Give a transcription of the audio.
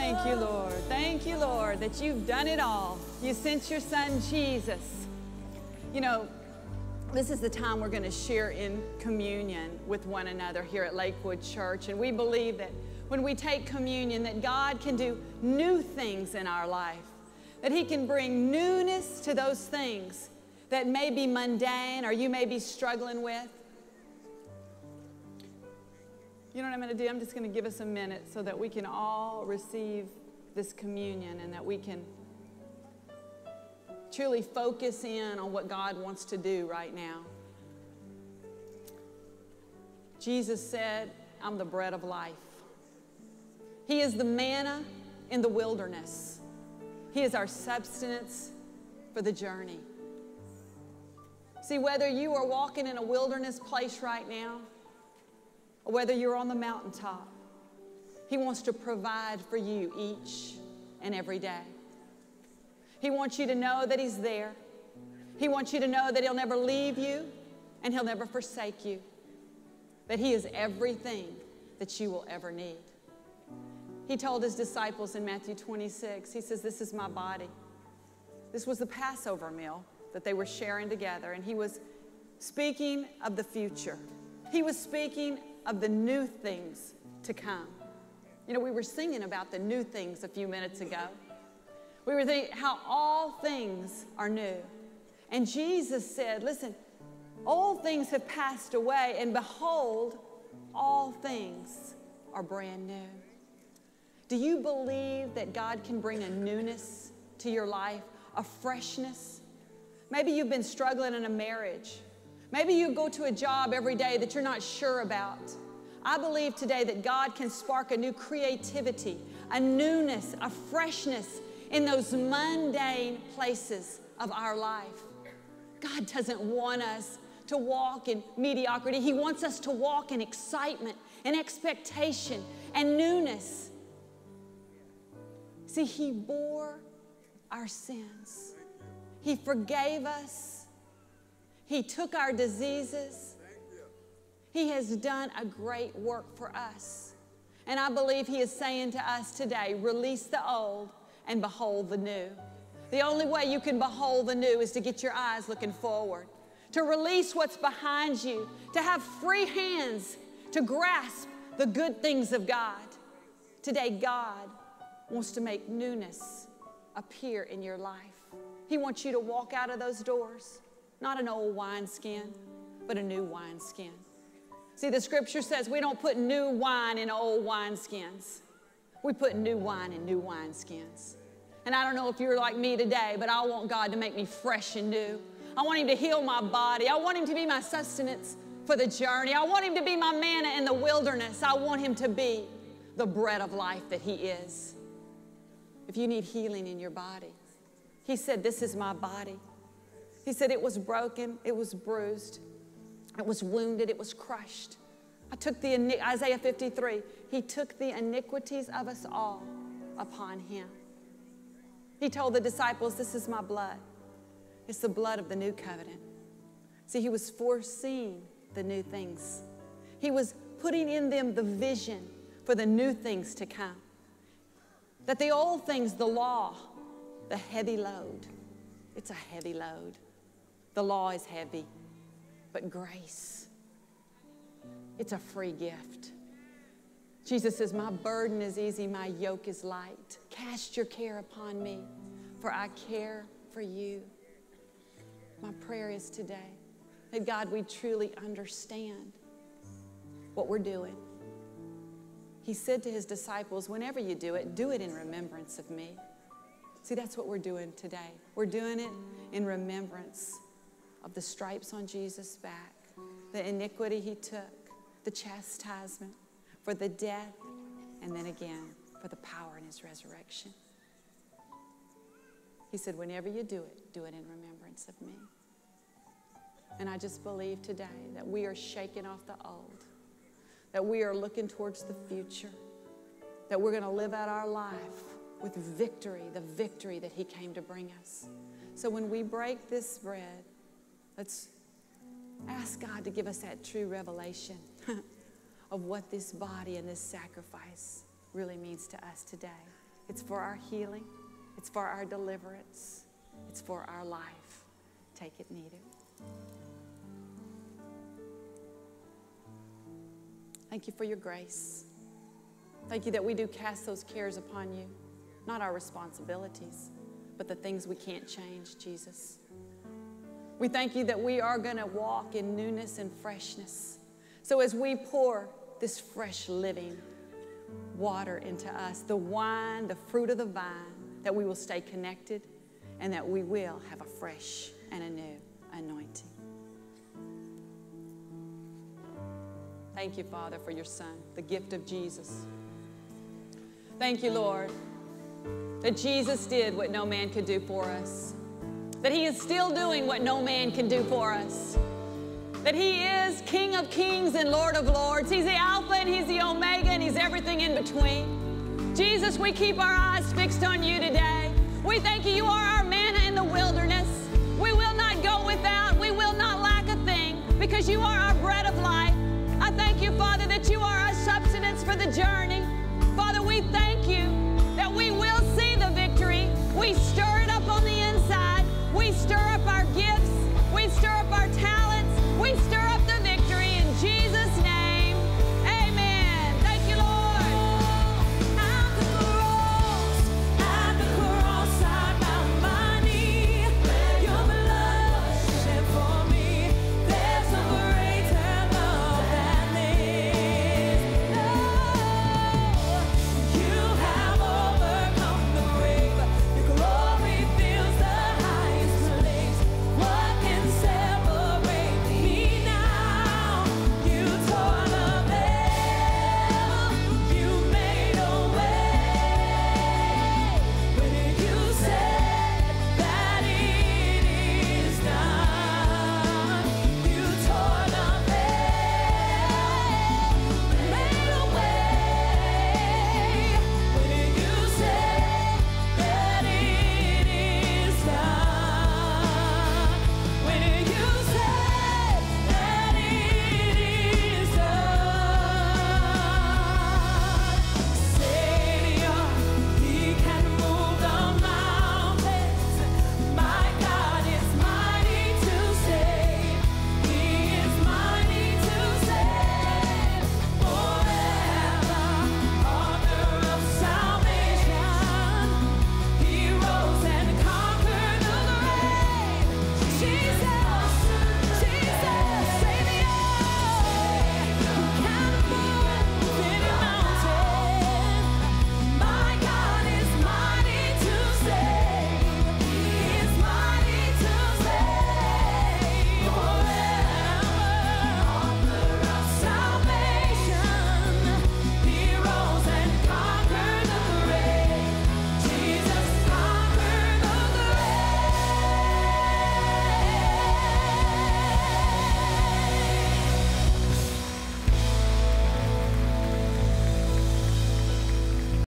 Thank you, Lord. Thank you, Lord, that you've done it all. You sent your son, Jesus. You know, this is the time we're going to share in communion with one another here at Lakewood Church. And we believe that when we take communion, that God can do new things in our life, that He can bring newness to those things that may be mundane or you may be struggling with. You know what I'm going to do? I'm just going to give us a minute so that we can all receive this communion and that we can truly focus in on what God wants to do right now. Jesus said, I'm the bread of life. He is the manna in the wilderness. He is our substance for the journey. See, whether you are walking in a wilderness place right now, or whether you're on the mountaintop, He wants to provide for you each and every day. He wants you to know that He's there. He wants you to know that He'll never leave you and He'll never forsake you. That He is everything that you will ever need. He told His disciples in Matthew 26, He says, this is my body. This was the Passover meal that they were sharing together, and He was speaking of the future. He was speaking of the new things to come. You know, we were singing about the new things a few minutes ago. We were thinking how all things are new. And Jesus said, listen, all things have passed away, and behold, all things are brand new. Do you believe that God can bring a newness to your life, a freshness? Maybe you've been struggling in a marriage. Maybe you go to a job every day that you're not sure about. I believe today that God can spark a new creativity, a newness, a freshness in those mundane places of our life. God doesn't want us to walk in mediocrity. He wants us to walk in excitement and expectation and newness. See, He bore our sins. He forgave us. He took our diseases. He has done a great work for us. And I believe He is saying to us today, release the old and behold the new. The only way you can behold the new is to get your eyes looking forward, to release what's behind you, to have free hands to grasp the good things of God. Today, God wants to make newness appear in your life. He wants you to walk out of those doors, not an old wineskin, but a new wineskin. See, the scripture says we don't put new wine in old wineskins. We put new wine in new wineskins. And I don't know if you're like me today, but I want God to make me fresh and new. I want Him to heal my body. I want Him to be my sustenance for the journey. I want Him to be my manna in the wilderness. I want Him to be the bread of life that He is. If you need healing in your body, He said, this is my body. He said it was broken, it was bruised, it was wounded, it was crushed. I took Isaiah 53, He took the iniquities of us all upon Him. He told the disciples, this is my blood. It's the blood of the new covenant. See, He was foreseeing the new things. He was putting in them the vision for the new things to come. That the old things, the law, the heavy load, it's a heavy load. The law is heavy, but grace, it's a free gift. Jesus says, my burden is easy, my yoke is light. Cast your care upon me, for I care for you. My prayer is today that God, we truly understand what we're doing. He said to His disciples, whenever you do it in remembrance of me. See, that's what we're doing today. We're doing it in remembrance of the stripes on Jesus' back, the iniquity He took, the chastisement for the death, and then again for the power in His resurrection. He said, whenever you do it in remembrance of me. And I just believe today that we are shaking off the old, that we are looking towards the future, that we're going to live out our life with victory, the victory that He came to bring us. So when we break this bread, let's ask God to give us that true revelation of what this body and this sacrifice really means to us today. It's for our healing. It's for our deliverance. It's for our life. Take it, need it. Thank you for your grace. Thank you that we do cast those cares upon you, not our responsibilities, but the things we can't change, Jesus. We thank you that we are going to walk in newness and freshness. So as we pour this fresh living water into us, the wine, the fruit of the vine, that we will stay connected and that we will have a fresh and a new anointing. Thank you, Father, for your Son, the gift of Jesus. Thank you, Lord, that Jesus did what no man could do for us, that he is still doing what no man can do for us, that he is King of kings and Lord of lords. He's the Alpha and he's the Omega and he's everything in between. Jesus, we keep our eyes fixed on you today. We thank you, you are our manna in the wilderness. We will not go without, we will not lack a thing, because you are our bread of life. I thank you, Father, that you are our substance for the journey.